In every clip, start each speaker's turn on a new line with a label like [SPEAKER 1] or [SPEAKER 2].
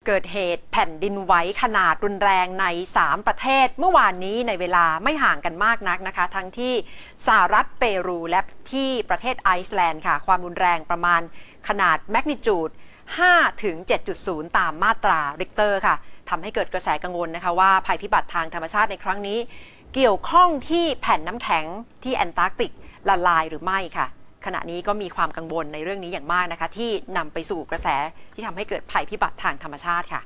[SPEAKER 1] เกิดเหตุแผ่นดินไหวขนาดรุนแรงใน3ประเทศเมื่อวานนี้ในเวลาไม่ห่างกันมากนักนะคะทั้งที่สหรัฐเปรูและที่ประเทศไอซ์แลนด์ค่ะความรุนแรงประมาณขนาดแมกนิจูด 5 ถึง 7.0 ตามมาตราริกเตอร์ค่ะทำให้เกิดกระแสกังวลนะคะว่าภัยพิบัติทางธรรมชาติในครั้งนี้เกี่ยวข้องที่แผ่นน้ำแข็งที่แอนตาร์กติกละลายหรือไม่ค่ะขณะนี้ก็มีความกังวลในเรื่องนี้อย่างมากนะคะที่นำไปสู่กระแสที่ทำให้เกิดภัยพิบัติทางธรรมชาติค่ะ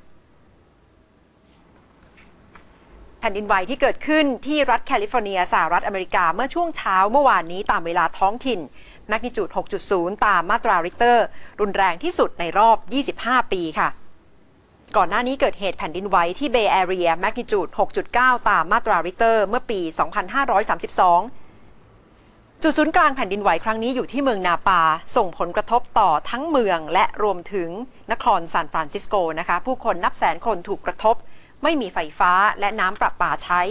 [SPEAKER 1] แผ่นดินไหวที่เกิดขึ้นที่รัฐแคลิฟอร์เนียสหรัฐอเมริกาเมื่อช่วงเช้าเมื่อวานนี้ตามเวลาท้องถิ่นแมกนิจูด 6.0 ตามมาตราริกเตอร์รุนแรงที่สุดในรอบ 25 ปีค่ะก่อนหน้านี้เกิดเหตุแผ่นดินไหวที่เบย์แอเรียแมกนิจูด 6.9 ตามมาตราริกเตอร์เมื่อปี 2532จุดศูนย์กลางแผ่นดินไหวครั้งนี้อยู่ที่เมืองนาปาส่งผลกระทบต่อทั้งเมืองและรวมถึงนครซานฟรานซิสโกนะคะผู้คนนับแสนคนถูกกระทบไม่มีไฟฟ้าและน้ำประปาใช้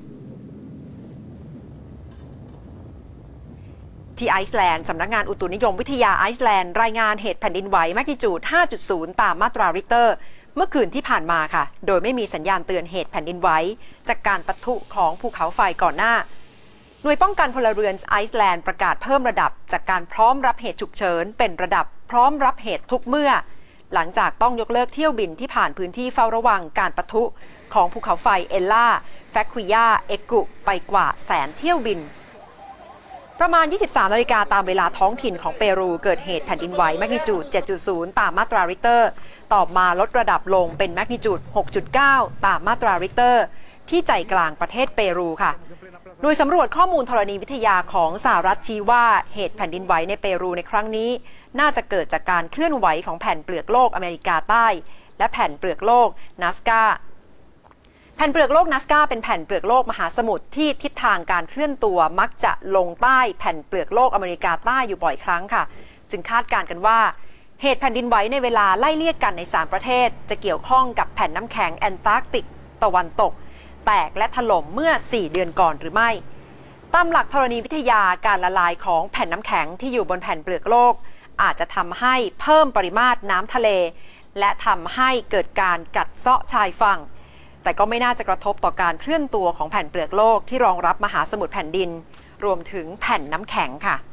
[SPEAKER 1] ที่ไอซ์แลนด์สำนักงานอุตุนิยมวิทยาไอซ์แลนด์รายงานเหตุแผ่นดินไหวแมกนิจูด 5.0 ตามมาตราริกเตอร์เมื่อคืนที่ผ่านมาค่ะโดยไม่มีสัญญาณเตือนเหตุแผ่นดินไหวจากการปะทุของภูเขาไฟก่อนหน้าหน่วยป้องกันพลเรือนไอซ์แลนด์ประกาศเพิ่มระดับจากการพร้อมรับเหตุฉุกเฉินเป็นระดับพร้อมรับเหตุทุกเมื่อหลังจากต้องยกเลิกเที่ยวบินที่ผ่านพื้นที่เฝ้าระวังการปะทุของภูเขาไฟเอลล่าแฟควิยาเอกุไปกว่าแสนเที่ยวบินประมาณ 23 นาฬิกาตามเวลาท้องถิ่นของเปรูเกิดเหตุแผ่นดินไหวแมกนิจูด 7.0 ตามมาตราริกเตอร์ต่อมาลดระดับลงเป็นแมกนิจูด 6.9 ตามมาตราริกเตอร์ที่ใจกลางประเทศเปรูค่ะโดยสำรวจข้อมูลธรณีวิทยาของสหรัฐชี้ว่าเหตุแผ่นดินไหวในเปรูในครั้งนี้น่าจะเกิดจากการเคลื่อนไหวของแผ่นเปลือกโลกอเมริกาใต้และแผ่นเปลือกโลกนัสกาแผ่นเปลือกโลกนัสกาเป็นแผ่นเปลือกโลกมหาสมุทรที่ทิศทางการเคลื่อนตัวมักจะลงใต้แผ่นเปลือกโลกอเมริกาใต้อยู่บ่อยครั้งค่ะจึงคาดการณ์กันว่าเหตุแผ่นดินไหวในเวลาไล่เลี่ยกันใน3ประเทศจะเกี่ยวข้องกับแผ่นน้ำแข็งแอนตาร์กติกตะวันตกแตกและถล่มเมื่อ4 เดือนก่อนหรือไม่ตามหลักธรณีวิทยาการละลายของแผ่นน้ำแข็งที่อยู่บนแผ่นเปลือกโลกอาจจะทำให้เพิ่มปริมาตรน้ำทะเลและทำให้เกิดการกัดเซาะชายฝั่งแต่ก็ไม่น่าจะกระทบต่อการเคลื่อนตัวของแผ่นเปลือกโลกที่รองรับมหาสมุทรแผ่นดินรวมถึงแผ่นน้ำแข็งค่ะ